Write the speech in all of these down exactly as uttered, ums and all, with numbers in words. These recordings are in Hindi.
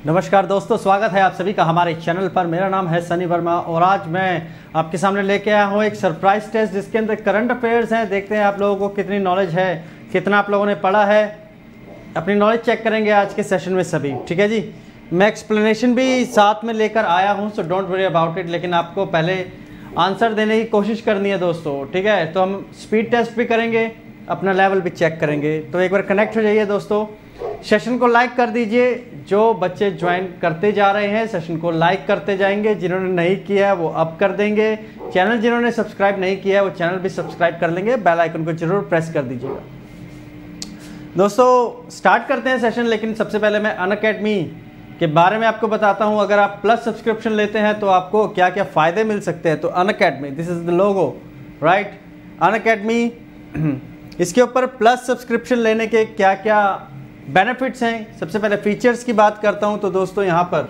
नमस्कार दोस्तों, स्वागत है आप सभी का हमारे चैनल पर। मेरा नाम है सनी वर्मा और आज मैं आपके सामने लेके आया हूँ एक सरप्राइज टेस्ट जिसके अंदर करंट अफेयर्स हैं। देखते हैं आप लोगों को कितनी नॉलेज है, कितना आप लोगों ने पढ़ा है। अपनी नॉलेज चेक करेंगे आज के सेशन में सभी, ठीक है जी। मैं एक्सप्लेनेशन भी साथ में लेकर आया हूँ, so don't worry about it. लेकिन आपको पहले आंसर देने की कोशिश करनी है दोस्तों, ठीक है। तो हम स्पीड टेस्ट भी करेंगे, अपना लेवल भी चेक करेंगे। तो एक बार कनेक्ट हो जाइए दोस्तों, सेशन को लाइक कर दीजिए। जो बच्चे ज्वाइन करते जा रहे हैं सेशन को लाइक करते जाएंगे, जिन्होंने नहीं किया है वो अब कर देंगे। चैनल जिन्होंने सब्सक्राइब नहीं किया है वो चैनल भी सब्सक्राइब कर लेंगे। बेल आइकन को जरूर प्रेस कर दीजिएगा। दोस्तों स्टार्ट करते हैं सेशन, लेकिन सबसे पहले मैं अनअकैडमी के बारे में आपको बताता हूं। अगर आप प्लस सब्सक्रिप्शन लेते हैं तो आपको क्या क्या फ़ायदे मिल सकते हैं। तो Unacademy, this is the logo, right. Unacademy, इसके ऊपर प्लस सब्सक्रिप्शन लेने के क्या क्या बेनिफिट्स हैं। सबसे पहले फीचर्स की बात करता हूं तो दोस्तों यहां पर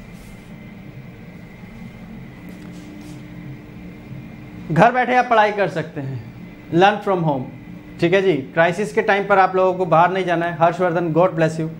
घर बैठे आप पढ़ाई कर सकते हैं, लर्न फ्रॉम होम, ठीक है जी। क्राइसिस के टाइम पर आप लोगों को बाहर नहीं जाना है। Harshvardhan, god bless you.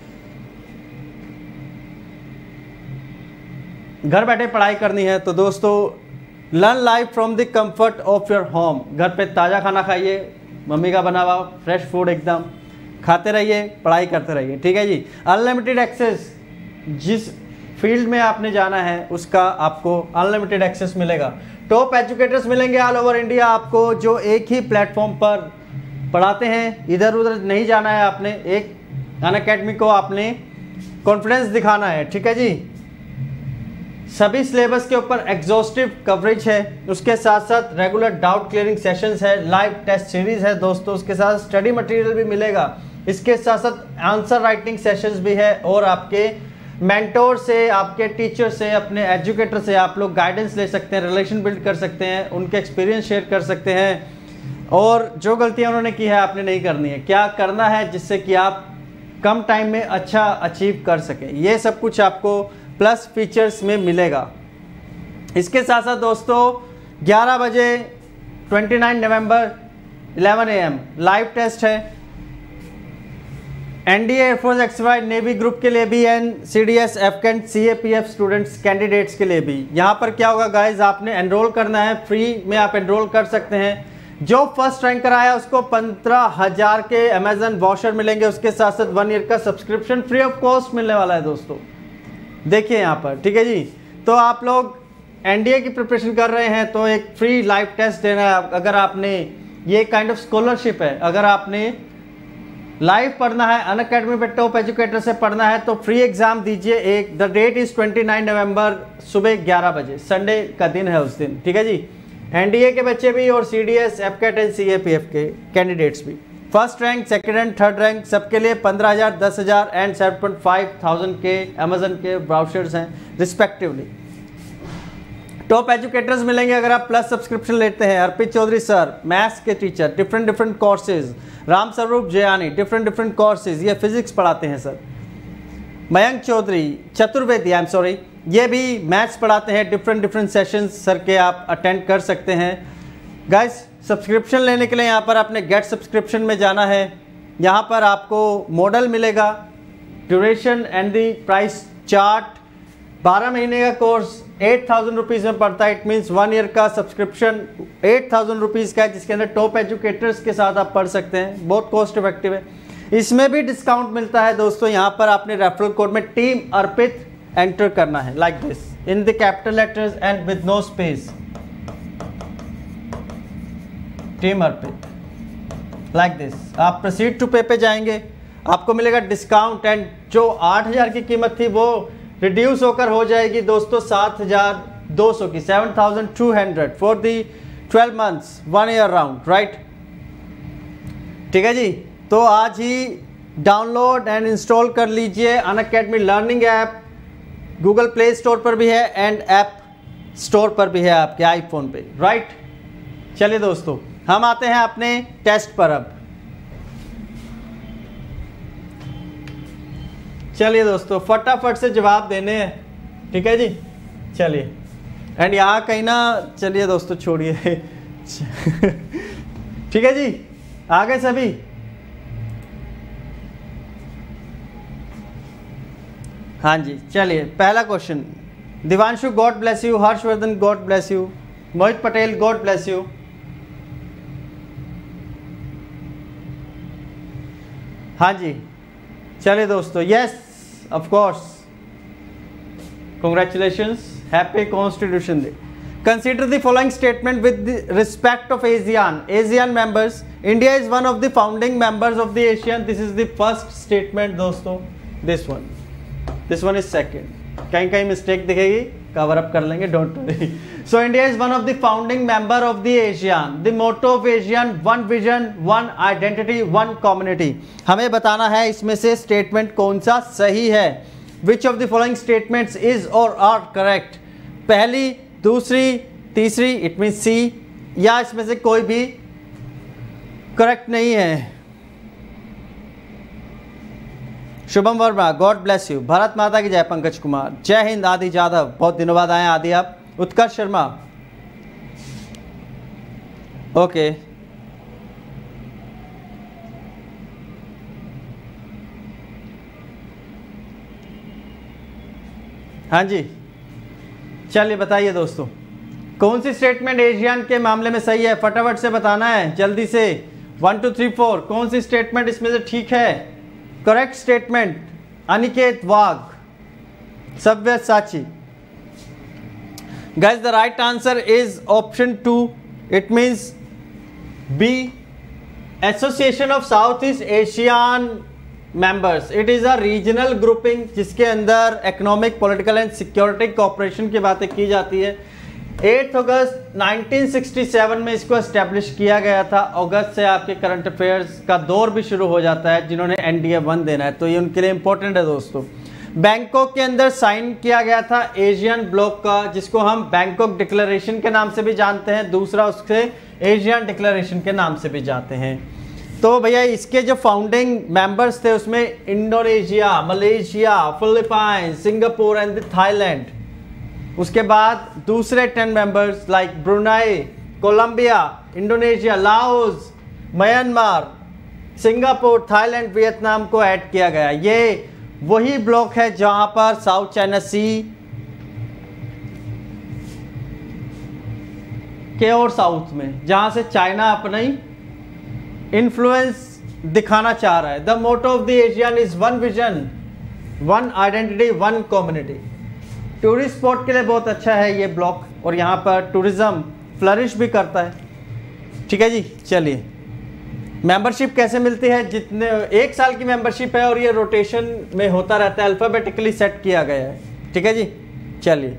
घर बैठे पढ़ाई करनी है तो दोस्तों learn life from the comfort of your home. घर पे ताज़ा खाना खाइए, मम्मी का बना हुआ फ्रेश फूड एकदम खाते रहिए, पढ़ाई करते रहिए, ठीक है जी। अनलिमिटेड एक्सेस, जिस फील्ड में आपने जाना है उसका आपको अनलिमिटेड एक्सेस मिलेगा। टॉप एजुकेटर्स मिलेंगे ऑल ओवर इंडिया आपको, जो एक ही प्लेटफॉर्म पर पढ़ाते हैं। इधर उधर नहीं जाना है आपने, एक अनअकैडमी को आपने कॉन्फिडेंस दिखाना है, ठीक है जी। सभी सिलेबस के ऊपर एग्जॉस्टिव कवरेज है। उसके साथ साथ रेगुलर डाउट क्लियरिंग सेशंस है, लाइव टेस्ट सीरीज है दोस्तों। उसके साथ स्टडी मटेरियल भी मिलेगा। इसके साथ साथ आंसर राइटिंग सेशंस भी है और आपके मेंटोर से, आपके टीचर से, अपने एजुकेटर से आप लोग गाइडेंस ले सकते हैं, रिलेशन बिल्ड कर सकते हैं, उनके एक्सपीरियंस शेयर कर सकते हैं। और जो गलतियां उन्होंने की है आपने नहीं करनी है। क्या करना है जिससे कि आप कम टाइम में अच्छा अचीव कर सकें, ये सब कुछ आपको प्लस फीचर्स में मिलेगा। इसके साथ साथ दोस्तों ग्यारह बजे उनतीस नवंबर ग्यारह ए एम लाइव टेस्ट है। NDA, airforce, X Y, navy group के लिए भी, and CDS, AFCAT, CAPF students candidates के लिए भी। यहाँ पर क्या होगा गाइज, आपने एनरोल करना है, फ्री में आप एनरोल कर सकते हैं। जो फर्स्ट रैंकर आया उसको पंद्रह हजार के अमेजन वॉशर मिलेंगे। उसके साथ साथ वन ईयर का सब्सक्रिप्शन फ्री ऑफ कॉस्ट मिलने वाला है दोस्तों, देखिए यहाँ पर, ठीक है जी। तो आप लोग एनडीए की प्रिपरेशन कर रहे हैं तो एक फ्री लाइव टेस्ट देना है। अगर आपने, ये काइंड ऑफ स्कॉलरशिप है, अगर आपने लाइव पढ़ना है, अनअकैडमी पे टॉप एजुकेटर से पढ़ना है तो फ्री एग्जाम दीजिए। एक द डेट इज उनतीस नवंबर सुबह ग्यारह बजे, संडे का दिन है उस दिन, ठीक है जी। एनडीए के बच्चे भी और सीडीएस, एफकेट एंड सीएपीएफ के कैंडिडेट्स भी। First rank, second rank, third rank सबके लिए पंद्रह हज़ार, दस हज़ार and seven point five thousand के अमेजन के ब्राउचर्स हैं रिस्पेक्टिवली। टॉप एजुकेटर्स मिलेंगे अगर आप प्लस सब्सक्रिप्शन लेते हैं। अर्पित चौधरी सर, मैथ्स के teacher, different different courses. Ram Swaroop Jayani, different different courses, ये फिजिक्स पढ़ाते हैं sir. Mayank Chaudhary, Chaturvedi, I am sorry, ये भी मैथ्स पढ़ाते हैं। डिफरेंट डिफरेंट सेशंस सर के आप अटेंड कर सकते हैं। गाइस सब्सक्रिप्शन लेने के लिए यहाँ पर आपने गेट सब्सक्रिप्शन में जाना है। यहाँ पर आपको मॉडल मिलेगा, duration and the price chart. बारह महीने का कोर्स एट थाउजेंड रुपीज़ में पड़ता है। इट मीन्स वन ईयर का सब्सक्रिप्शन एट थाउजेंड रुपीज़ का है, जिसके अंदर टॉप एजुकेटर्स के साथ आप पढ़ सकते हैं। बहुत कॉस्ट इफेक्टिव है। इसमें भी डिस्काउंट मिलता है दोस्तों। यहाँ पर आपने रेफरल कोड में टीम अर्पित एंटर करना है, like this, in the capital letters and with no space, team Arpit, like this. आप प्रोसीड टू पे पे जाएंगे, आपको मिलेगा डिस्काउंट। एंड जो आठ हज़ार की कीमत थी वो रिड्यूस होकर हो जाएगी दोस्तों सात हज़ार दो सौ की, seven thousand two hundred for the twelve months, one year round, right, ठीक है जी। तो आज ही डाउनलोड एंड इंस्टॉल कर लीजिए Unacademy learning app. Google Play Store पर भी है एंड ऐप स्टोर पर भी है आपके आईफोन पे, राइट। चलिए दोस्तों हम आते हैं अपने टेस्ट पर। अब चलिए दोस्तों फटाफट से जवाब देने हैं, ठीक है जी। चलिए, एंड यहाँ कहीं ना, चलिए दोस्तों छोड़िए ठीक है जी, आ गए सभी। हाँ जी, चलिए पहला question. Divanshu god bless you, Harshvardhan god bless you, Mohit Patel god bless you. हाँ जी, चलिए दोस्तों, yes of course, congratulations, happy Constitution Day. Consider the following statement with the respect of ASEAN. ASEAN members. India is one of the founding members of the ASEAN. This is the first statement दोस्तों. This one. This one is second. कहीं कहीं mistake दिखेगी, cover up कर लेंगे. Don't worry. So India is one of the founding member of the ASEAN. The motto of ASEAN: one vision, one identity, one community. हमें बताना है इसमें से statement कौन सा सही है. Which of the following statements is or are correct? पहली, दूसरी, तीसरी, इट मीन सी, या इसमें से कोई भी करेक्ट नहीं है। Shubham Verma god bless you, Bharat माता की जय। पंकज कुमार जय हिंद। आदि जाधव बहुत दिनों बाद आए आदि आप। उत्कर्ष शर्मा ओके। हाँ जी, चलिए बताइए दोस्तों, कौन सी स्टेटमेंट एशियन के मामले में सही है? फटाफट से बताना है जल्दी से। वन टू थ्री फोर, कौन सी स्टेटमेंट इसमें से ठीक है? Correct statement Aniket Wagh, Savyasachi. Guys the right answer is option two, it means B, association of South East Asian members. It is a regional grouping जिसके अंदर economic, political and security cooperation की बातें की जाती है। Eight August nineteen sixty seven में इसको एस्टेब्लिश किया गया था। अगस्त से आपके करंट अफेयर्स का दौर भी शुरू हो जाता है जिन्होंने एनडीए वन देना है, तो ये उनके लिए इंपॉर्टेंट है दोस्तों। बैंकॉक के अंदर साइन किया गया था एशियन ब्लॉक का, जिसको हम बैंकॉक डिक्लेरेशन के नाम से भी जानते हैं, दूसरा उससे एशियन डिक्लेरेशन के नाम से भी जानते हैं। तो भैया इसके जो फाउंडिंग मेंबर्स थे उसमें Indonesia, Malaysia, Philippines, Singapore and Thailand. उसके बाद दूसरे ten members like Brunei, Colombia, Indonesia, Laos, Myanmar, Singapore, Thailand, Vietnam को ऐड किया गया। ये वही ब्लॉक है जहां पर साउथ चाइना सी के और साउथ में, जहां से चाइना अपना ही इन्फ्लुएंस दिखाना चाह रहा है। The motto of the ASEAN is one vision, one identity, one community. Tourist spot के लिए बहुत अच्छा है ये ब्लॉक, और यहाँ पर टूरिज्म फ्लरिश भी करता है। ठीक है जी, चलिए मेंबरशिप कैसे मिलती है? जितने एक साल की मेंबरशिप है और ये रोटेशन में होता रहता है, अल्फाबेटिकली सेट किया गया है। ठीक है जी, चलिए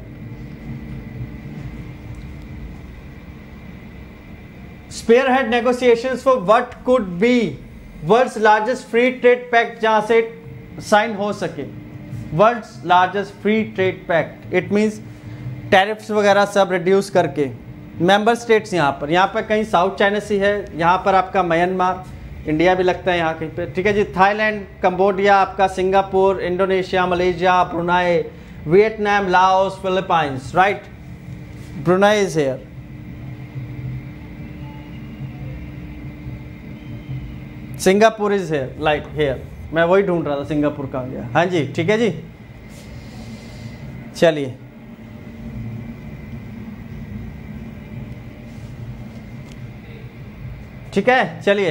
spearhead negotiations for what could be world's largest free trade pact, जहां से साइन हो सके। World's largest free trade pact, it means tariffs वगैरह सब रिड्यूस करके। मेंबर स्टेट्स यहाँ पर यहाँ पर कहीं साउथ चाइना सी है, यहाँ पर आपका म्यांमार, इंडिया भी लगता है यहाँ कहीं पे। ठीक है जी, थाईलैंड, कंबोडिया, आपका Singapore, Indonesia, Malaysia, Brunei, Vietnam, Laos, Philippines. Right, Brunei is here. Singapore is here, like here. मैं वही ढूंढ रहा था, सिंगापुर कहाँ गया। हाँ जी, ठीक है जी, चलिए ठीक है, चलिए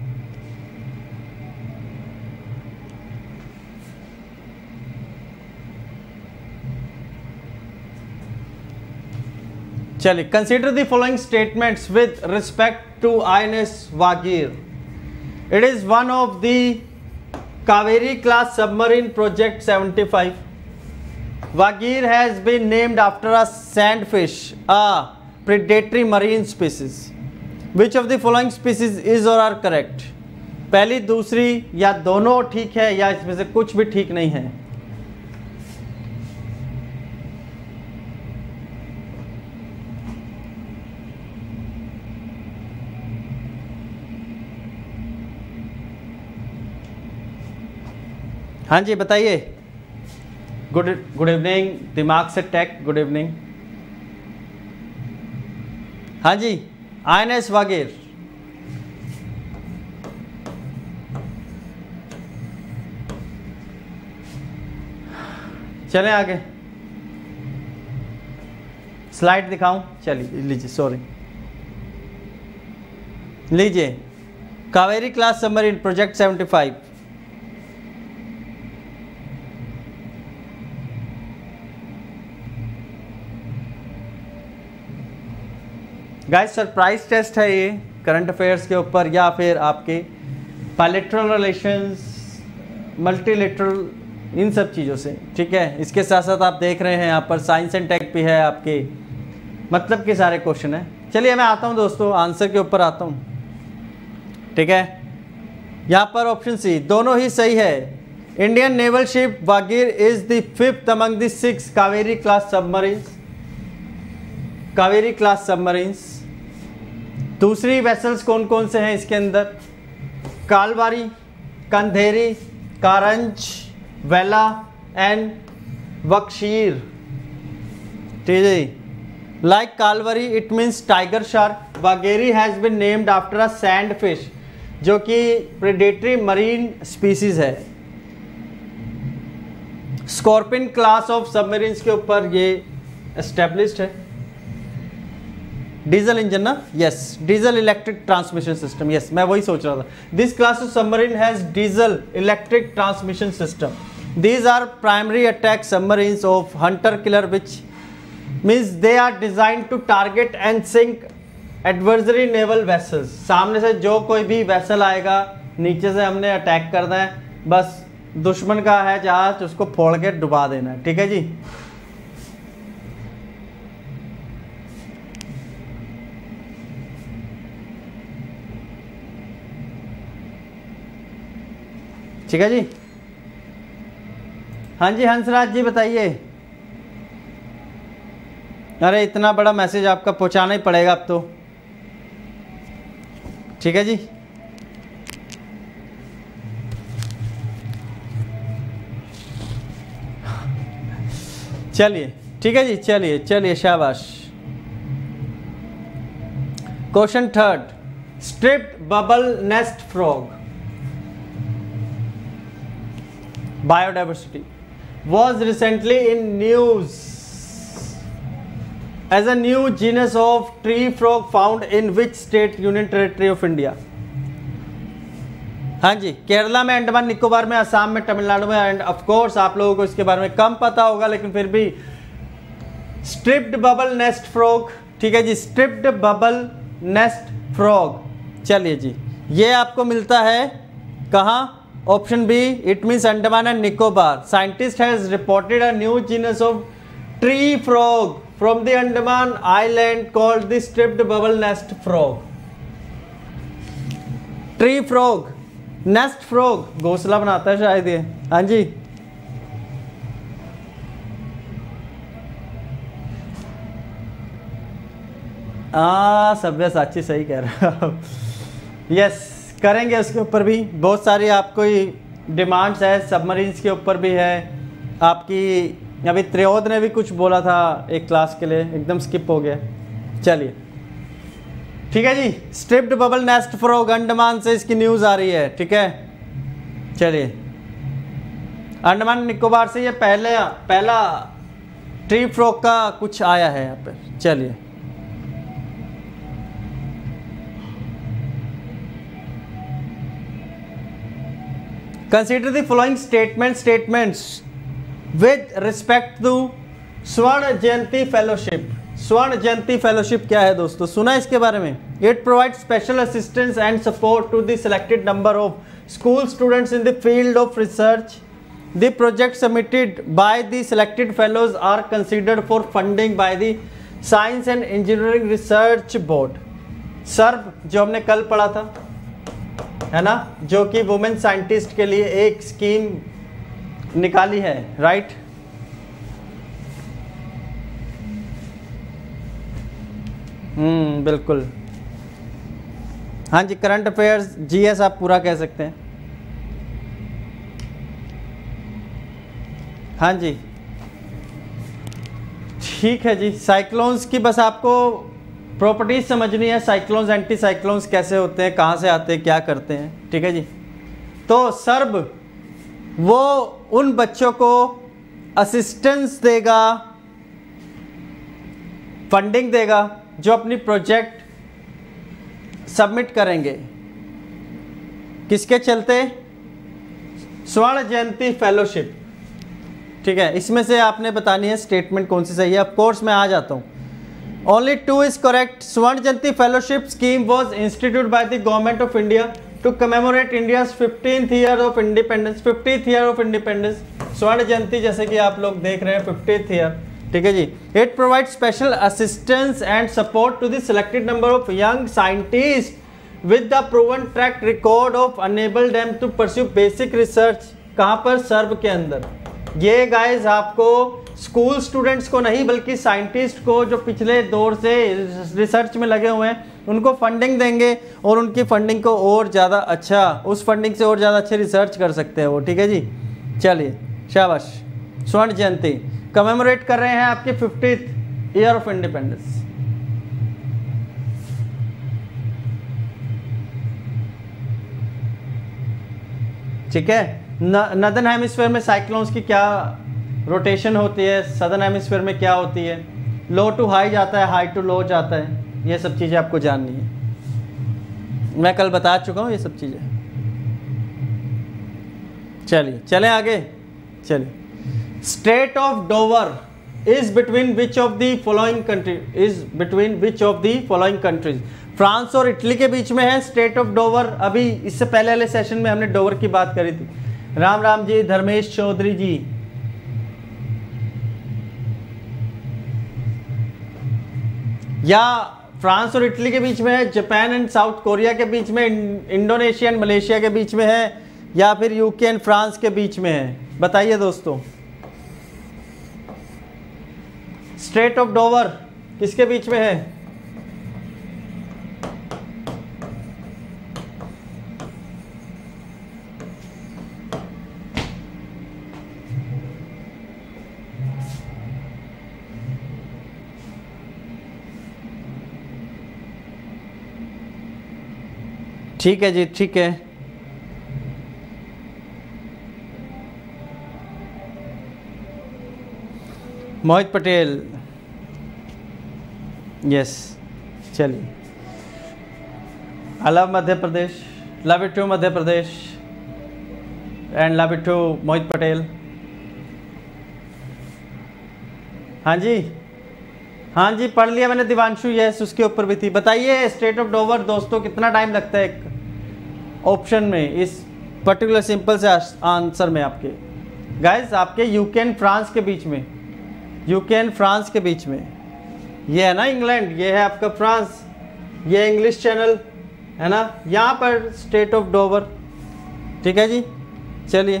चलिए consider the following statements with respect to INS Vagir. It is one of the Kaveri class submarine project seventy-five. Vagir has been named after a sandfish, a predatory marine species. Which of the following species is or are correct? पहली, दूसरी, या दोनों ठीक है, या इसमें से कुछ भी ठीक नहीं है। हाँ जी बताइए। गुड गुड इवनिंग, दिमाग से टेक, गुड इवनिंग। हाँ जी, आईएनएस वागीर। चलें आगे, स्लाइड दिखाऊं? चलिए लीजिए, सॉरी लीजिए, Kaveri class submarine project seventy five. Guys surprise test है ये, करंट अफेयर्स के ऊपर या फिर आपके बायलैटरल रिलेशंस, मल्टीलेटरल, इन सब चीज़ों से, ठीक है। इसके साथ साथ आप देख रहे हैं यहाँ पर साइंस एंड टेक भी है आपके, मतलब के सारे क्वेश्चन हैं। चलिए मैं आता हूँ दोस्तों, आंसर के ऊपर आता हूँ, ठीक है। यहाँ पर ऑप्शन सी दोनों ही सही है। Indian naval ship Vagir is the fifth among the six Kaveri class submarines, Kaveri class submarines. दूसरी वेसल्स कौन कौन से हैं इसके अंदर? कालवारी, कंधेरी, कारंज, वेला एंड वक्शीर, ठीक है। Like Kalvari it means tiger shark, Vageri has been named after a sand fish, जो कि प्रेडेटरी मरीन स्पीसीज है। स्कॉर्पियन क्लास ऑफ सबमरीन्स के ऊपर ये एस्टेब्लिश्ड है। डीजल इंजन ना, yes, diesel electric transmission system, yes मैं वही सोच रहा था। This class of submarine has diesel electric transmission system. These are primary attack submarines of hunter killer, which means they are designed to target and sink adversary naval vessels। सामने से जो कोई भी वेसल आएगा, नीचे से हमने अटैक करना है, बस दुश्मन का है जहाज, उसको फोड़ के डुबा देना है, ठीक है जी। ठीक है जी। हाँ जी हंसराज जी बताइए। अरे इतना बड़ा मैसेज आपका पहुंचाना ही पड़ेगा अब तो, ठीक है जी। चलिए ठीक है जी, चलिए चलिए शाबाश। Question third, striped bubble nest frog biodiversity was recently in news as a new genus of tree frog found in which state union territory of India? हाँ जी, केरला में, अंडमान निकोबार में, असम में, तमिलनाडु में, एंड ऑफ कोर्स आप लोगों को इसके बारे में कम पता होगा, लेकिन फिर भी स्ट्रिप्ड बबल नेस्ट फ्रॉग, ठीक है जी, स्ट्रिप्ड बबल नेस्ट फ्रॉग। चलिए जी, ये आपको मिलता है कहाँ? Option B, it means Andaman and Nicobar. Scientist has reported a new genus of tree frog from the Andaman island called the striped bubble nest frog. Tree frog, nest frog घोंसला बनाता है शायद ये, हाँ जी। हाँ सभ्यसाची सही कह रहा हूँ, यस करेंगे उसके ऊपर भी। बहुत सारी आपको डिमांड्स है, सबमरीन्स के ऊपर भी है आपकी। अभी त्रियोद ने भी कुछ बोला था एक क्लास के लिए, एकदम स्किप हो गया। चलिए ठीक है जी, striped bubble nest frog Andaman से इसकी न्यूज़ आ रही है, ठीक है। चलिए, अंडमान निकोबार से ये पहले पहला ट्री फ्रॉग का कुछ आया है यहाँ पे। चलिए Consider the following statement statements with respect to स्वर्ण जयंती फेलोशिप। स्वर्ण जयंती फेलोशिप क्या है दोस्तों, सुना इसके बारे में? It provides special assistance and support to the selected number of school students in the field of research. The projects submitted by the selected fellows are considered for funding by the Science and Engineering Research Board। सर्व जो हमने कल पढ़ा था है ना, जो कि वुमेन साइंटिस्ट के लिए एक स्कीम निकाली है, राइट। हम्म बिल्कुल, हाँ जी। करंट अफेयर्स जीएस आप पूरा कह सकते हैं, हाँ जी ठीक है जी। साइक्लोन्स की बस आपको प्रॉपर्टीज समझनी है, साइक्लोन्स एंटी साइक्लोन्स कैसे होते हैं, कहाँ से आते हैं, क्या करते हैं, ठीक है जी। तो सर्ब वो उन बच्चों को असिस्टेंस देगा, फंडिंग देगा जो अपनी प्रोजेक्ट सबमिट करेंगे। किसके चलते? स्वर्ण जयंती फेलोशिप। ठीक है, इसमें से आपने बतानी है स्टेटमेंट कौन सी सही है। ऑफ कोर्स मैं आ जाता हूँ। Only two is correct. Swarna Jayanti fellowship scheme was institute by the government of India to commemorate India's fiftieth year of independence. Fiftieth year of independence, Swarna Jayanti जैसे कि आप लोग देख रहे हैं, फिफ्टींथ ईयर। ठीक है जी। It provide special assistance and support to the selected number of young scientist with the proven track record of enable them to pursue basic research. कहाँ पर? सर्व के अंदर। ये गाइस आपको स्कूल स्टूडेंट्स को नहीं बल्कि साइंटिस्ट को जो पिछले दौर से रिसर्च में लगे हुए हैं उनको फंडिंग देंगे और उनकी फंडिंग को और ज़्यादा अच्छा, उस फंडिंग से और ज़्यादा अच्छे रिसर्च कर सकते हैं वो। ठीक है जी, चलिए शाबाश। स्वर्ण जयंती कमेमोरेट कर रहे हैं आपके फिफ्टीथ ईयर ऑफ इंडिपेंडेंस। ठीक है। नदर्न हेमिस्फीयर में साइक्लोन्स की क्या रोटेशन होती है, सदर्न हेमिस्फीयर में क्या होती है, लो टू हाई जाता है, हाई टू लो जाता है, ये सब चीज़ें आपको जाननी है। मैं कल बता चुका हूँ ये सब चीज़ें। चलिए चलें आगे। चलिए, strait of Dover is between which of the following country is between which of the following countries. France और इटली के बीच में है स्टेट ऑफ डोवर। अभी इससे पहले वाले सेशन में हमने डोवर की बात करी थी। राम राम जी, धर्मेश चौधरी जी। या फ्रांस और इटली के बीच में है, जापान एंड साउथ कोरिया के बीच में, इंडोनेशिया एंड मलेशिया के बीच में है, या फिर यूके एंड फ्रांस के बीच में है? बताइए दोस्तों, स्ट्रेट ऑफ डोवर किसके बीच में है? ठीक है जी, ठीक है। मोहित पटेल, यस। चलिए, I love Madhya Pradesh, love it to Madhya Pradesh and love it to Mohit Patel. हाँ जी, हाँ जी, पढ़ लिया मैंने दिवांशु, यस उसके ऊपर भी थी। बताइए स्टेट ऑफ डोवर दोस्तों कितना टाइम लगता है एक ऑप्शन में, इस पर्टिकुलर सिंपल से आंसर में आपके गाइस, आपके यूके एंड फ्रांस के बीच में, यूके एंड फ्रांस के बीच में। ये है ना इंग्लैंड, ये है आपका फ्रांस, ये इंग्लिश चैनल है ना, यहाँ पर स्टेट ऑफ डोवर। ठीक है जी, चलिए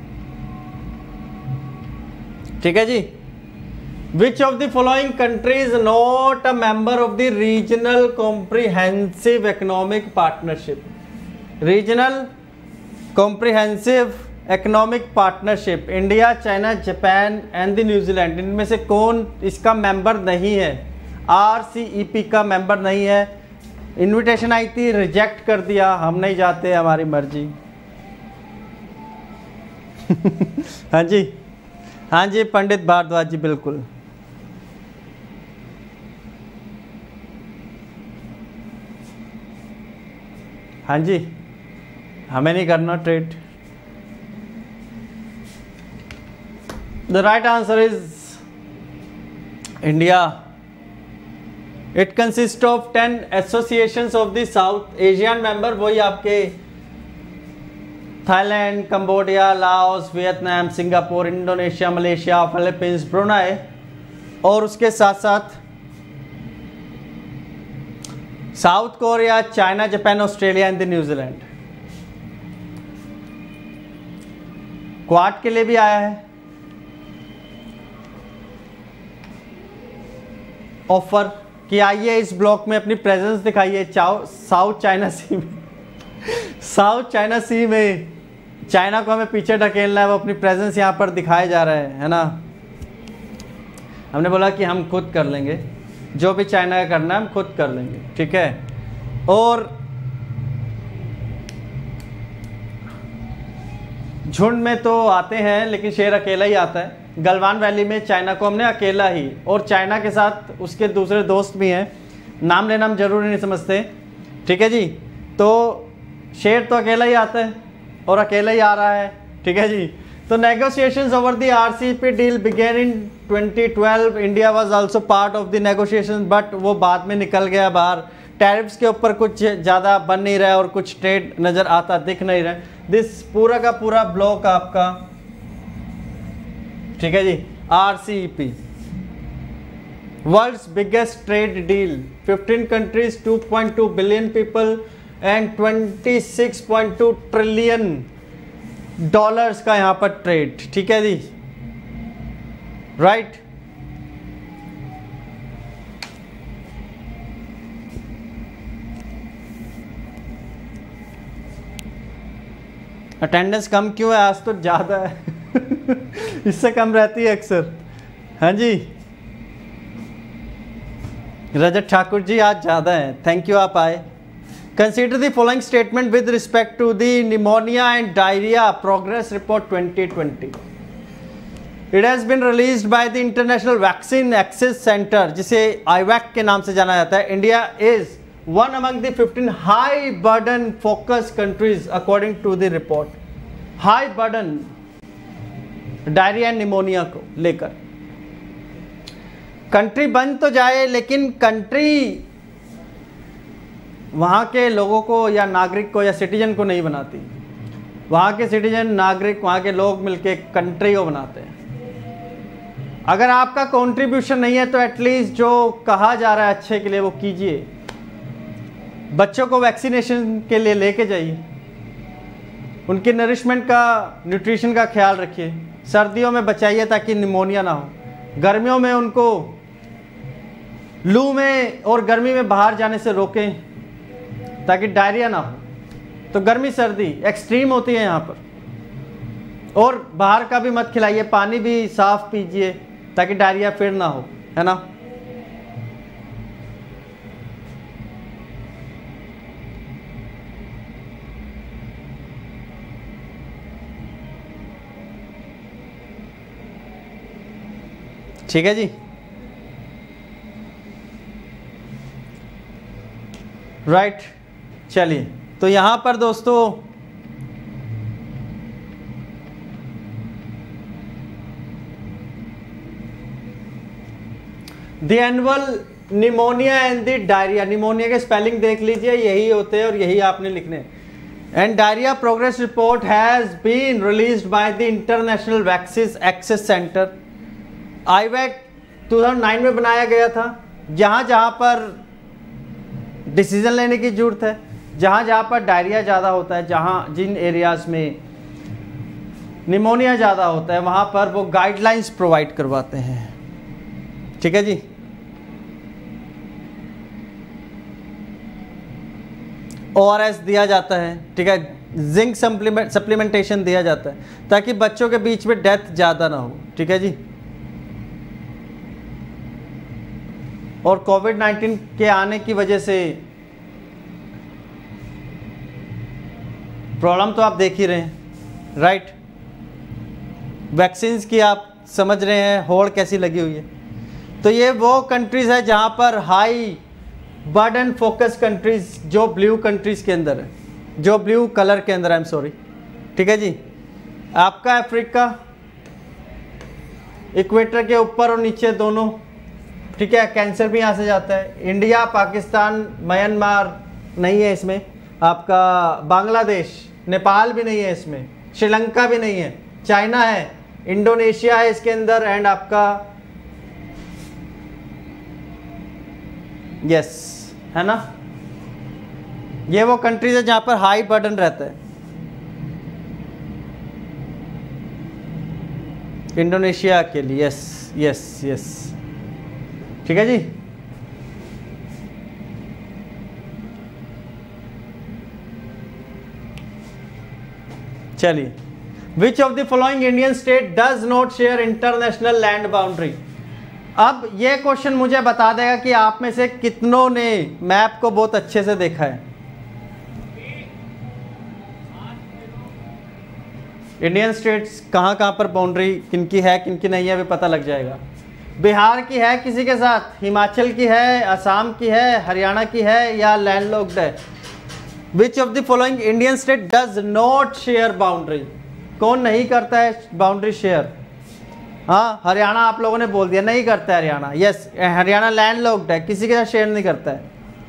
ठीक है जी। Which of the following country is not a member of the Regional Comprehensive Economic Partnership? Regional Comprehensive Economic Partnership, India, China, Japan and the New Zealand. इनमें से कौन इसका मेंबर नहीं है? आर सी ई पी का मेंबर नहीं है। इनविटेशन आई थी, रिजेक्ट कर दिया, हम नहीं जाते, हमारी मर्जी। हाँ जी, हाँ जी पंडित भारद्वाज जी, बिल्कुल। हाँ जी, हमें नहीं करना trade. The right answer is India. It consist of ten associations of the South Asian member, वही आपके Thailand, Cambodia, Laos, Vietnam, Singapore, Indonesia, Malaysia, Philippines, Brunei, और उसके साथ साथ South Korea, China, Japan, Australia and New Zealand. Quad के लिए भी आया है ऑफर कि आइए इस ब्लॉक में अपनी प्रेजेंस दिखाइए। साउथ चाइना सी में साउथ चाइना सी में चाइना को हमें पीछे ढकेलना है, वो अपनी प्रेजेंस यहाँ पर दिखाए जा रहे हैं, है ना। हमने बोला कि हम खुद कर लेंगे, जो भी चाइना का करना है हम खुद कर लेंगे, ठीक है। और झुंड में तो आते हैं लेकिन शेर अकेला ही आता है, गलवान वैली में चाइना को हमने अकेला ही, और चाइना के साथ उसके दूसरे दोस्त भी हैं, नाम लेना हम जरूरी नहीं समझते, ठीक है जी। तो शेर तो अकेला ही आता है और अकेला ही आ रहा है, ठीक है जी। तो negotiations over the RCEP deal began in twenty twelve. India was also part of the negotiations, but वो बाद में निकल गया बाहर। टैरिफ्स के ऊपर कुछ ज़्यादा बन नहीं रहा है और कुछ ट्रेड नज़र आता दिख नहीं रहा है। दिस पूरा का पूरा ब्लॉक आपका, ठीक है जी, RCEP world's biggest trade deal, fifteen countries, two point two billion people and twenty six point two trillion dollars का यहां पर ट्रेड, ठीक है जी, राइट। अटेंडेंस कम क्यों है? आज तो ज़्यादा है इससे कम रहती है अक्सर। हाँ जी, रजत ठाकुर जी आज ज़्यादा है, थैंक यू आप आए। Consider the following statement with respect to the pneumonia and diarrhoea progress report twenty twenty. It has been released by the international vaccine access centre, जिसे आईवैक के नाम से जाना जाता है। India is one among the fifteen high burden focus countries according to the report. high burden diarrhoea and pneumonia को लेकर कंट्री बन तो जाए, लेकिन कंट्री वहाँ के लोगों को या नागरिक को या सिटीजन को नहीं बनाती। वहाँ के सिटीजन, नागरिक, वहाँ के लोग मिलके कंट्री को बनाते हैं। अगर आपका कंट्रीब्यूशन नहीं है तो एटलीस्ट जो कहा जा रहा है अच्छे के लिए वो कीजिए। बच्चों को वैक्सीनेशन के लिए लेके जाइए, उनके नरिशमेंट का, न्यूट्रिशन का ख्याल रखिए। सर्दियों में बचाइए ताकि निमोनिया ना हो। गर्मियों में उनको लू में और गर्मी में बाहर जाने से रोकें ताकि डायरिया ना हो। तो गर्मी सर्दी एक्सट्रीम होती है यहाँ पर। और बाहर का भी मत खिलाइए, पानी भी साफ पीजिए ताकि डायरिया फिर ना हो, है ना। ठीक है जी, राइट right. चलिए, तो यहां पर दोस्तों the annual pneumonia and the diarrhoea, pneumonia के स्पेलिंग देख लीजिए, यही होते हैं और यही आपने लिखने। And diarrhoea progress report has been released by the international vaccine access centre. IVAC दो हज़ार नौ में बनाया गया था। जहाँ जहाँ पर डिसीजन लेने की ज़रूरत है, जहाँ जहाँ पर डायरिया ज़्यादा होता है, जहाँ जिन एरियाज़ में निमोनिया ज़्यादा होता है, वहाँ पर वो गाइडलाइंस प्रोवाइड करवाते हैं, ठीक है जी। ओ आर एस दिया जाता है, ठीक है, जिंक सप्लीमेंट सप्लीमेंटेशन दिया जाता है ताकि बच्चों के बीच में डेथ ज़्यादा ना हो, ठीक है जी। और कोविड नाइन्टीन के आने की वजह से प्रॉब्लम तो आप देख ही रहे हैं, राइट। वैक्सीन्स की आप समझ रहे हैं होड़ कैसी लगी हुई है। तो ये वो कंट्रीज़ है जहाँ पर हाई बर्डन फोकस कंट्रीज़, जो ब्लू कंट्रीज़ के अंदर है, जो ब्लू कलर के अंदर, आई एम सॉरी, ठीक है जी। आपका अफ्रीका इक्वेटर के ऊपर और नीचे दोनों, ठीक है। कैंसर भी यहाँ से जाता है। इंडिया, पाकिस्तान, म्यांमार नहीं है इसमें, आपका बांग्लादेश, नेपाल भी नहीं है इसमें, श्रीलंका भी नहीं है, चाइना है, इंडोनेशिया है इसके अंदर, एंड आपका यस है ना। ये वो कंट्रीज है जहाँ पर हाई बर्डन रहता है। इंडोनेशिया के लिए यस यस यस, ठीक है जी। चलिए, which of the following Indian state does not share international land boundary. अब ये क्वेश्चन मुझे बता देगा कि आप में से कितनों ने मैप को बहुत अच्छे से देखा है। इंडियन स्टेट्स कहाँ कहाँ पर बाउंड्री किनकी है किनकी नहीं है, अभी पता लग जाएगा। बिहार की है किसी के साथ, हिमाचल की है, असम की है, हरियाणा की है या लैंडलॉक्ड है? Which of the following Indian state does not share boundary? कौन नहीं करता है बाउंड्री शेयर? हाँ, हरियाणा आप लोगों ने बोल दिया नहीं करता है हरियाणा। यस, हरियाणा लैंडलॉक्ड है, किसी के साथ शेयर नहीं करता है।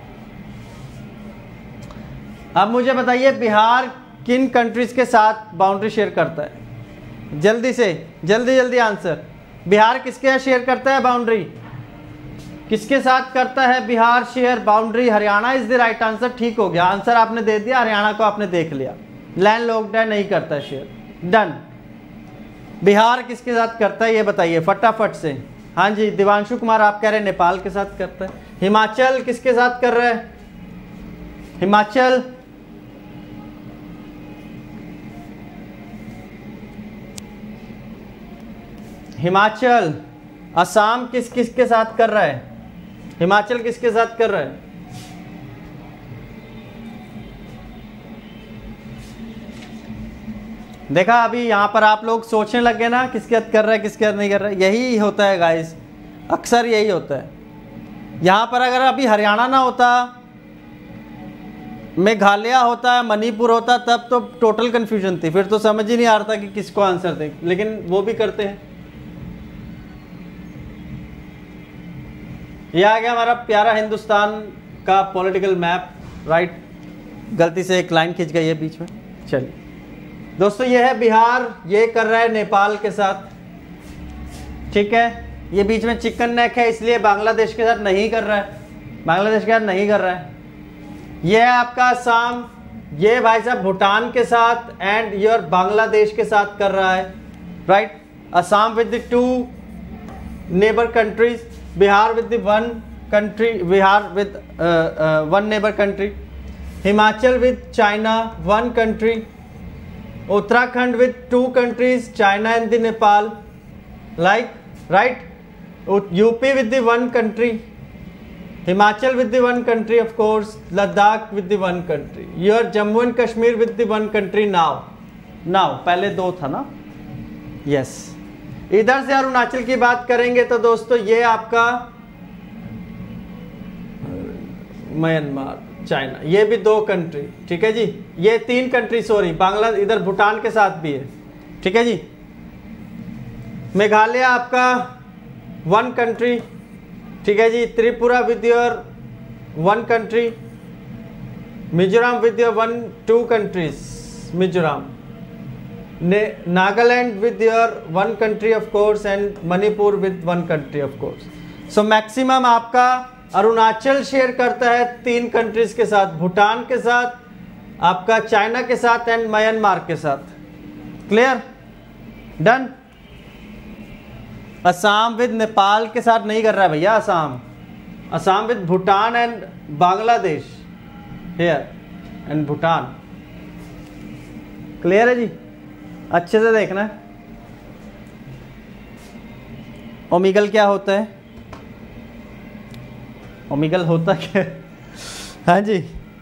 अब मुझे बताइए बिहार किन कंट्रीज के साथ बाउंड्री शेयर करता है? जल्दी से जल्दी जल्दी आंसर। बिहार किसके साथ शेयर करता है बाउंड्री? किसके साथ करता है Bihar share boundary? Haryana is the right answer. ठीक हो गया, आंसर आपने दे दिया, हरियाणा को आपने देख लिया। लैंडलॉक्ड है, नहीं करता शेयर। डन। बिहार किसके साथ करता है ये बताइए फटाफट से। हाँ जी, दिवांशु कुमार आप कह रहे हैं नेपाल के साथ करता है। हिमाचल किसके साथ कर रहा है? हिमाचल हिमाचल असम किस किस के साथ कर रहा है? हिमाचल किसके साथ कर रहा है? देखा, अभी यहाँ पर आप लोग सोचने लगे ना किसके साथ कर रहा है किसके साथ नहीं कर रहा है। यही होता है गाइस, अक्सर यही होता है। यहाँ पर अगर अभी हरियाणा ना होता, मेघालय होता, मणिपुर होता, तब तो टोटल कंफ्यूजन थी, फिर तो समझ ही नहीं आ रहा था कि किसको आंसर दें, लेकिन वो भी करते हैं। यह आ गया हमारा प्यारा हिंदुस्तान का पॉलिटिकल मैप। राइट, गलती से एक लाइन खिंच गई है बीच में। चलिए दोस्तों, ये है बिहार, ये कर रहा है नेपाल के साथ। ठीक है, ये बीच में चिकन नेक है इसलिए बांग्लादेश के साथ नहीं कर रहा है, बांग्लादेश के साथ नहीं कर रहा है। ये है आपका असम, ये भाई साहब भूटान के साथ एंड योर बांग्लादेश के साथ कर रहा है। Right, Assam with the two neighbour countries, Bihar with the one country, Bihar with one neighbour country, Himachal with China one country, Uttarakhand with two countries China and the Nepal, like right, UP with the one country, Himachal with the one country of course, Ladakh with the one country, your Jammu and Kashmir with the one country now, now पहले दो था ना। yes, इधर से अरुणाचल की बात करेंगे तो दोस्तों ये आपका म्यांमार, चाइना, ये भी दो कंट्री। ठीक है जी, ये तीन कंट्री, सॉरी बांग्ला, इधर भूटान के साथ भी है। ठीक है जी, मेघालय आपका वन कंट्री। ठीक है जी, Tripura with your one country, Mizoram with your one two countries, Mizoram, Nagaland with your one country of course and Manipur with one country of course. So maximum आपका अरुणाचल शेयर करता है तीन कंट्रीज के साथ, भूटान के साथ, आपका चाइना के साथ एंड म्यांमार के साथ। Clear? Done. Assam with Nepal के साथ नहीं कर रहा है भैया, Assam Assam with Bhutan and Bangladesh here and Bhutan. Clear है जी, अच्छे से देखना है। ओमेगल क्या होता है? ओमेगल होता क्या? हाँ जी,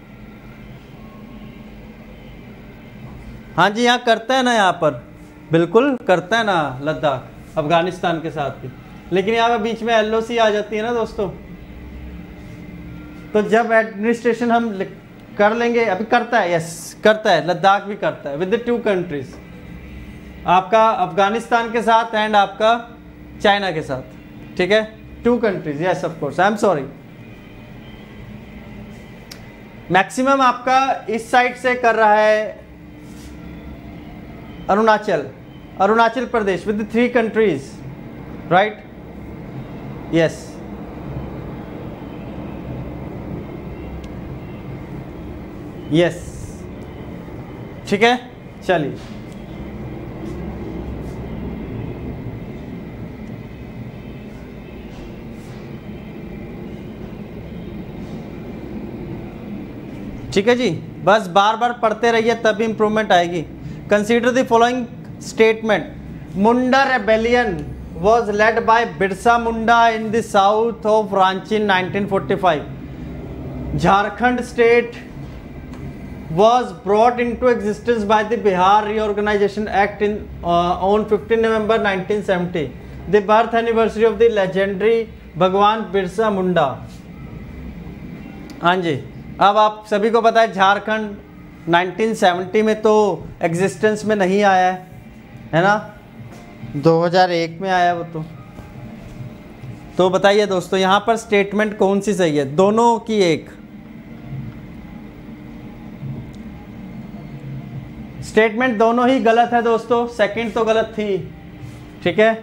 हाँ जी, यहाँ करता है ना, यहाँ पर बिल्कुल करता है ना, लद्दाख अफगानिस्तान के साथ भी। लेकिन यहाँ पे बीच में एलओसी आ जाती है ना दोस्तों, तो जब एडमिनिस्ट्रेशन हम कर लेंगे, अभी करता है, यस करता है, लद्दाख भी करता है विद द टू कंट्रीज, आपका अफगानिस्तान के साथ एंड आपका चाइना के साथ। ठीक है, two countries, yes of course, I am sorry. Maximum आपका इस साइड से कर रहा है Arunachal, Arunachal Pradesh with three countries, right, yes. Yes, ठीक है, चलिए। ठीक है जी, बस बार बार पढ़ते रहिए तभी इंप्रूवमेंट आएगी। Consider the following statement, Munda rebellion was led by Birsa Munda in the south of Ranchi in nineteen forty-five. Jharkhand state was brought into existence by the Bihar Reorganization Act in uh, on fifteenth November nineteen seventy, the birth anniversary of the legendary भगवान बिरसा मुंडा। हाँ जी, अब आप सभी को पता है झारखंड नाइनटीन सेवेंटी में तो एग्जिस्टेंस में नहीं आया है, है ना, दो हज़ार एक में आया वो तो तो बताइए दोस्तों यहाँ पर स्टेटमेंट कौन सी सही है? दोनों की एक स्टेटमेंट, दोनों ही गलत है दोस्तों। सेकंड तो गलत थी, ठीक है।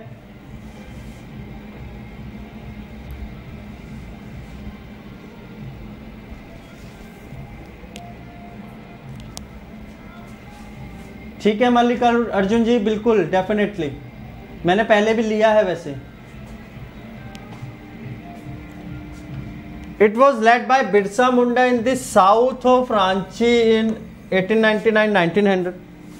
ठीक है मल्लिका अर्जुन जी, बिल्कुल डेफिनेटली, मैंने पहले भी लिया है वैसे। It was led by Birsa Munda in the south of Ranchi in eighteen ninety nine nineteen hundred,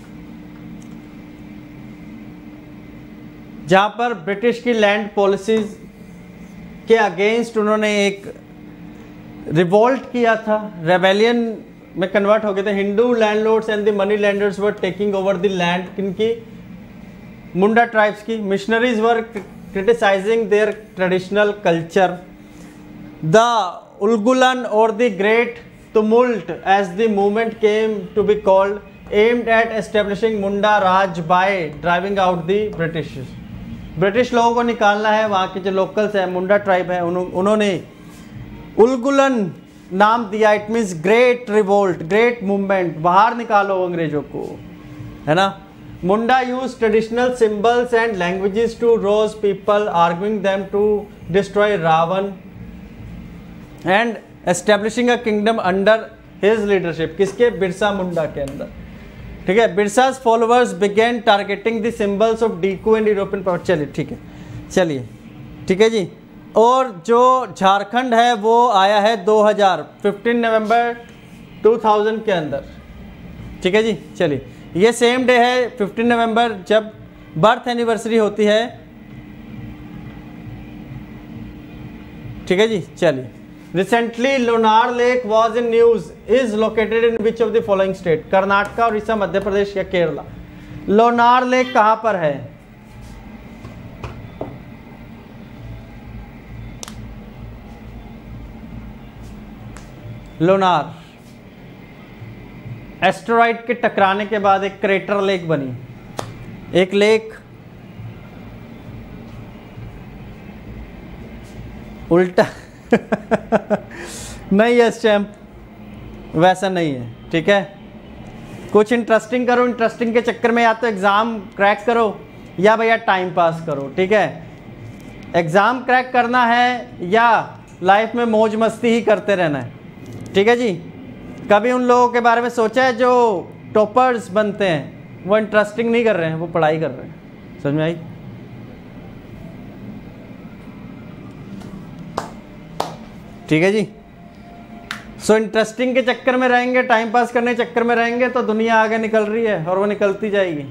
जहां पर ब्रिटिश की लैंड पॉलिसीज के अगेंस्ट उन्होंने एक रिवोल्ट किया था, रेबेलियन में कन्वर्ट हो गए थे। Hindu landlords and the money lenders were taking over the land, किनकी? मुंडा ट्राइब्स की। Missionaries were criticising their traditional culture. The Ulgulan और the great tumult as the movement came to be called, aimed at establishing Munda Raj by driving out the British. British लोगों को निकालना है, वहाँ के जो लोकल्स हैं, मुंडा ट्राइब है, उन्होंने उलगुलन नाम दिया। It means great revolt, great movement, बाहर निकालो अंग्रेजों को, है ना। Munda use traditional symbols and languages to rouse people, arguing them to destroy Ravana and establishing a kingdom under his leadership. किसके? बिरसा मुंडा के अंदर, ठीक है। Birsa's followers began targeting the symbols of diku and European power. चलिए ठीक है, चलिए ठीक है जी। और जो झारखंड है वो आया है दो हज़ार, फिफ्टीन नवंबर टू थाउज़ेंड के अंदर, ठीक है जी। चलिए, ये सेम डे है फिफ्टीन नवंबर जब बर्थ एनिवर्सरी होती है, ठीक है जी। चलिए, recently Lonar lake was in news, is located in which of the following state? Karnataka, Orissa, Madhya Pradesh या केरला? लोनार लेक कहां पर है? लोनार एस्टेरॉइड के टकराने के बाद एक क्रेटर लेक बनी, एक लेक उल्टा नहीं है चैम्प, वैसा नहीं है, ठीक है। कुछ इंटरेस्टिंग करो, इंटरेस्टिंग के चक्कर में या तो एग्ज़ाम क्रैक करो या भैया टाइम पास करो, ठीक है। एग्ज़ाम क्रैक करना है या लाइफ में मौज मस्ती ही करते रहना है, ठीक है जी। कभी उन लोगों के बारे में सोचा है जो टॉपर्स बनते हैं, वो इंटरेस्टिंग नहीं कर रहे हैं, वो पढ़ाई कर रहे हैं, समझ में आई? ठीक है जी। सो so, इंटरेस्टिंग के चक्कर में रहेंगे, टाइम पास करने के चक्कर में रहेंगे तो दुनिया आगे निकल रही है और वो निकलती जाएगी।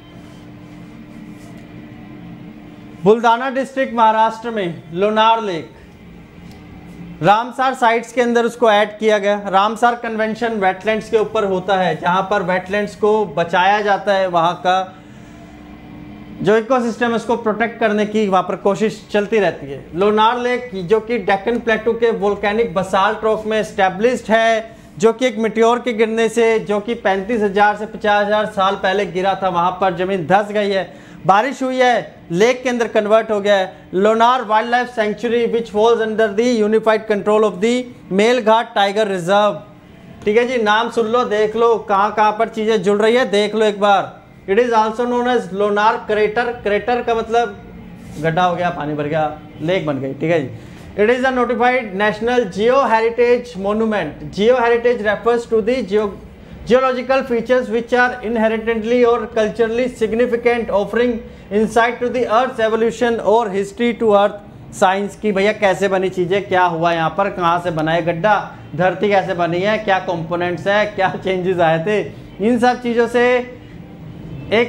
बुल्दाना डिस्ट्रिक्ट महाराष्ट्र में लोनार लेक, रामसार साइट्स के अंदर उसको ऐड किया गया। रामसार कन्वेंशन वेटलैंड्स के ऊपर होता है, जहां पर वेटलैंड्स को बचाया जाता है, वहां का जो इकोसिस्टम है उसको प्रोटेक्ट करने की वहाँ पर कोशिश चलती रहती है। लोनार लेक जो कि डेक्कन प्लेटू के वोल्केनिक बसाल्ट रॉक में एस्टेब्लिश्ड है, जो कि एक मिट्योर के गिरने से, जो कि पैंतीस हज़ार से पचास हज़ार साल पहले गिरा था, वहाँ पर ज़मीन धंस गई है, बारिश हुई है, लेक के अंदर कन्वर्ट हो गया है। Lonar wildlife sanctuary which falls under the unified control of the Melghat tiger reserve, ठीक है जी। नाम सुन लो, देख लो कहाँ कहाँ पर चीज़ें जुड़ रही है, देख लो एक बार। It is also known as Lonar crater, crater का मतलब गड्ढा हो गया, पानी भर गया, लेक बन गई, ठीक है जी। It is a notified national geo heritage monument. Geo heritage refers to the geo geological features which are inherently और culturally significant, offering insight to the earth evolution और हिस्ट्री टू अर्थ साइंस की। भैया कैसे बनी चीज़ें, क्या हुआ यहाँ पर, कहाँ से बना है गड्ढा, धरती कैसे बनी है, क्या कंपोनेंट्स है, क्या चेंजेस आए थे, इन सब चीज़ों से एक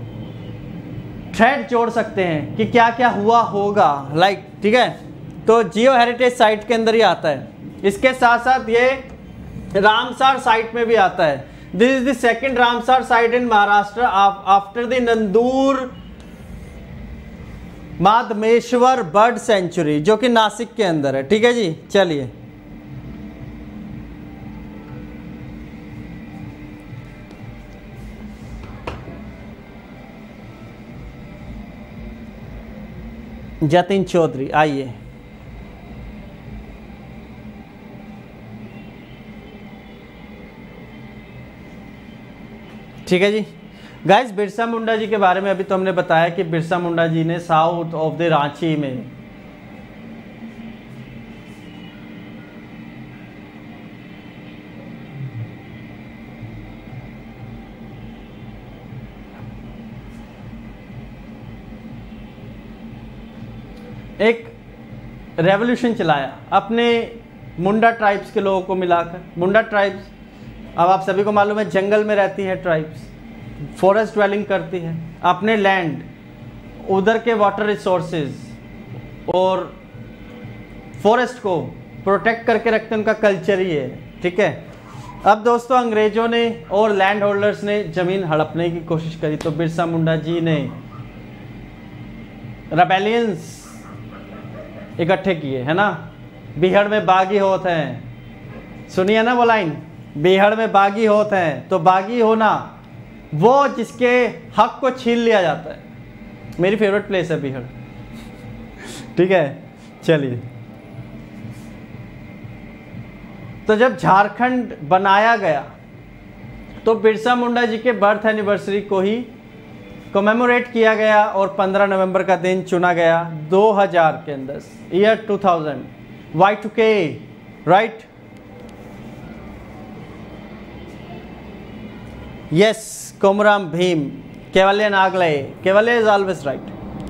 थ्रेड जोड़ सकते हैं कि क्या क्या हुआ होगा, लाइक, ठीक है। तो जियो हेरिटेज साइट के अंदर ही आता है। इसके साथ साथ ये रामसार साइट में भी आता है। This is the second Ramsar site in Maharashtra after the Nandur Madhmeshwar bird sanctuary, जो कि नासिक के अंदर है। ठीक है जी, चलिए जतिन चौधरी आइए। ठीक है जी गाइस, बिरसा मुंडा जी के बारे में अभी तो हमने बताया कि बिरसा मुंडा जी ने साउथ ऑफ द रांची में एक रेवोल्यूशन चलाया अपने मुंडा ट्राइब्स के लोगों को मिलाकर। मुंडा ट्राइब्स, अब आप सभी को मालूम है, जंगल में रहती है ट्राइब्स, फॉरेस्ट ड्वेलिंग करती है, अपने लैंड, उधर के वाटर रिसोर्सेज और फॉरेस्ट को प्रोटेक्ट करके रखते हैं, उनका कल्चर ही है। ठीक है, अब दोस्तों अंग्रेजों ने और लैंड होल्डर्स ने ज़मीन हड़पने की कोशिश करी, तो बिरसा मुंडा जी ने रेबेलियंस इकट्ठे किए, है ना। बिहड़ में बागी होते हैं, सुनिए ना वो लाइन, बिहड़ में बागी होते हैं। तो बागी होना वो जिसके हक को छीन लिया जाता है। मेरी फेवरेट प्लेस है बिहड़। ठीक है, चलिए, तो जब झारखंड बनाया गया तो बिरसा मुंडा जी के बर्थ एनिवर्सरी को ही कमेमोरेट किया गया और पंद्रह नवंबर का दिन चुना गया दो हज़ार के अंदर, year two thousand, Y two K, right. Yes, Komaram Bheem, Kaivalya Nagle, Kaivalya is always right.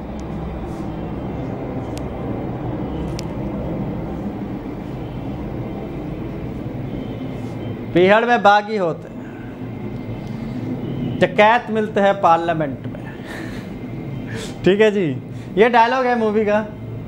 Bihar में बागी होते हैं, डकैत मिलते हैं पार्लियामेंट में। ठीक है जी, ये डायलॉग है मूवी का।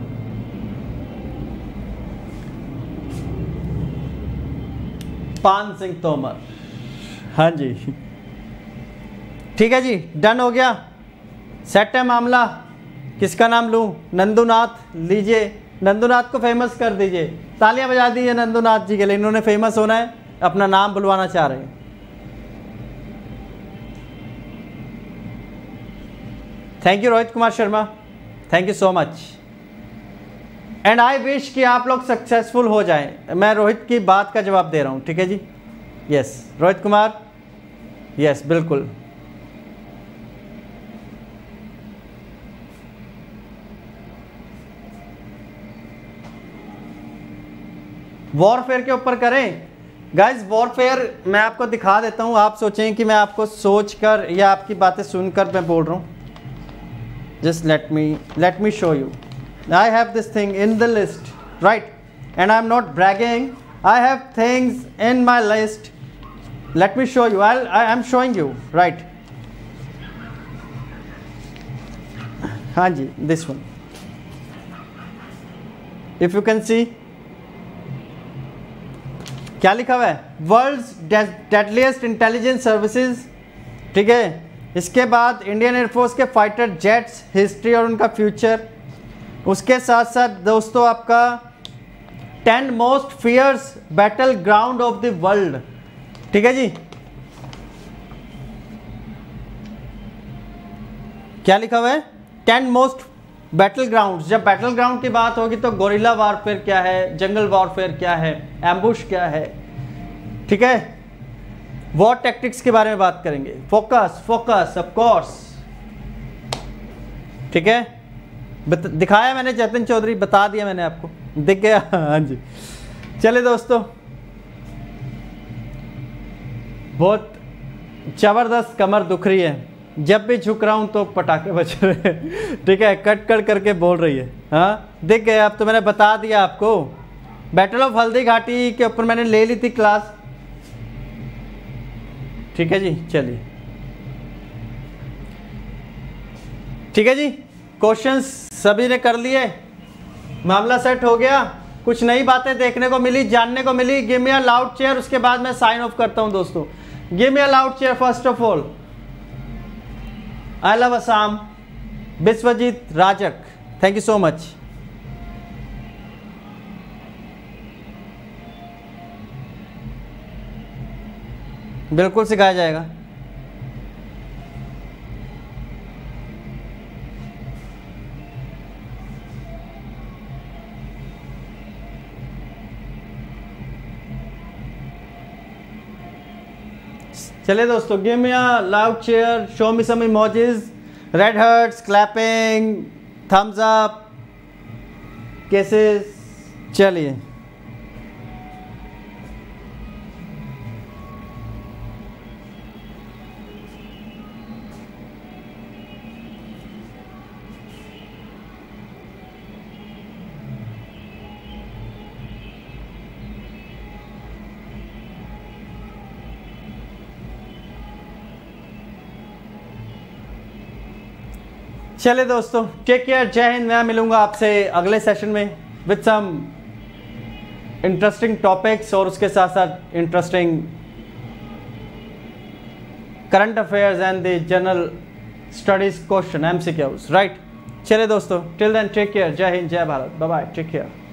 पान सिंह तोमर, हाँ जी। ठीक है जी, डन हो गया, सेट है मामला। किसका नाम लूं? नंदूनाथ लीजिए, नंदूनाथ को फेमस कर दीजिए, तालियां बजा दीजिए नंदूनाथ जी के लिए। इन्होंने फेमस होना है, अपना नाम बुलवाना चाह रहे हैं। Thank you Rohit Kumar Sharma, thank you so much, and I wish कि आप लोग सक्सेसफुल हो जाएं। मैं रोहित की बात का जवाब दे रहा हूं, ठीक है जी। यस रोहित कुमार, यस बिल्कुल। वॉरफेयर के ऊपर करें गाइस। वॉरफेयर मैं आपको दिखा देता हूं, आप सोचें कि मैं आपको सोचकर या आपकी बातें सुनकर मैं बोल रहा हूं। Just let me let me show you. I have this thing in the list, right? And I'm not bragging. I have things in my list. Let me show you. I'll, I am showing you, right? हाँ जी, this one. If you can see, क्या लिखा हुआ है? World's deadliest intelligence services. ठीक है, इसके बाद इंडियन एयरफोर्स के फाइटर जेट्स, हिस्ट्री और उनका फ्यूचर। उसके साथ साथ दोस्तों आपका ten most fierce battle ground of the world. ठीक है जी, क्या लिखा हुआ है? Ten most battle ground. जब बैटल ग्राउंड की बात होगी तो गोरिल्ला वॉरफेयर क्या है, जंगल वॉरफेयर क्या है, एम्बुश क्या है। ठीक है, वॉर टैक्टिक्स के बारे में बात करेंगे। Focus focus of course. ठीक है, दिखाया मैंने जतिन चौधरी, बता दिया मैंने आपको, दिख गया। हाँ जी, चले दोस्तों, बहुत जबरदस्त कमर दुख रही है, जब भी झुक रहा हूं तो पटाखे बज रहे हैं। ठीक है, कट कट करके बोल रही है। हाँ दिख गए, अब तो मैंने बता दिया आपको। बैटल ऑफ हल्दी घाटी के ऊपर मैंने ले ली थी क्लास। ठीक है जी, चलिए ठीक है जी, क्वेश्चंस सभी ने कर लिए, मामला सेट हो गया। कुछ नई बातें देखने को मिली, जानने को मिली। Give me a loud cheer, उसके बाद मैं साइन ऑफ करता हूं दोस्तों। Give me a loud cheer first of all. I love Assam, Vishwajit Rajak, thank you so much. बिल्कुल सिखाया जाएगा। चलिए दोस्तों, give me a loud cheer, show me some emojis, red hearts, clapping, thumbs up, kisses. चलिए चलिए दोस्तों, टेक केयर, जय हिंद। मैं मिलूंगा आपसे अगले सेशन में विद सम इंटरेस्टिंग टॉपिक्स और उसके साथ साथ interesting current affairs and the general studies question MCQs, right. चलिए दोस्तों, टिल देन टेक केयर, जय हिंद, जय Bharat, bye bye, take care.